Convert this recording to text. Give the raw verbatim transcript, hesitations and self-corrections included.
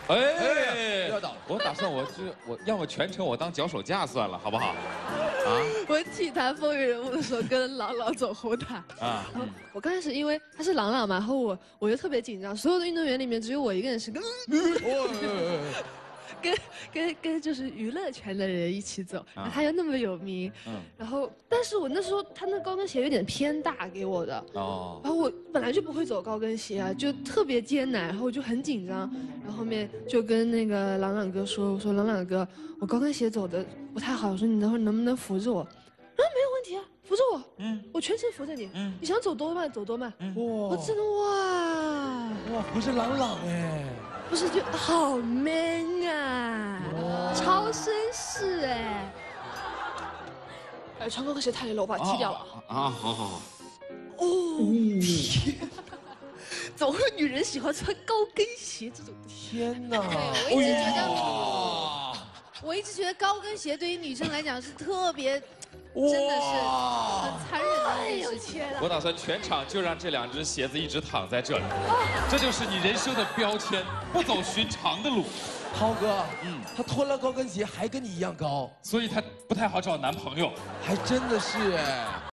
哎， 要倒。 我打算我就我要么全程我当脚手架算了，好不好？啊？ 我体坛风云人物的时候跟郎朗走红毯啊。 然后我刚开始因为他是郎朗嘛，然后我我就特别紧张，所有的运动员里面只有我一个人是跟。跟跟跟就是娱乐圈的人一起走，然后他又那么有名，嗯，然后但是我那时候他那高跟鞋有点偏大给我的，哦，然后我本来就不会走高跟鞋啊，就特别艰难，然后我就很紧张，然后后面就跟那个郎朗哥说，我说郎朗哥，我高跟鞋走的不太好，我说你等会能不能扶着我？啊，没有问题啊，扶着我，嗯，我全程扶着你，嗯，你想走多慢走多慢，哇，我真的哇， 哇，不是郎朗哎。 不是，就好 man 啊，超绅士哎！哎，穿高跟鞋太累了，我把它踢掉了。 啊，好好好。 哦，天！怎么会有女人喜欢穿高跟鞋这种？ 天哪！ 我一直觉得，我一直觉得高跟鞋对于女生来讲是特别。真的是很残忍的一件事情。 我打算全场就让这两只鞋子一直躺在这里，这就是你人生的标签，不走寻常的路。 涛哥，嗯，他脱了高跟鞋还跟你一样高， 所以他不太好找男朋友。 还真的是哎。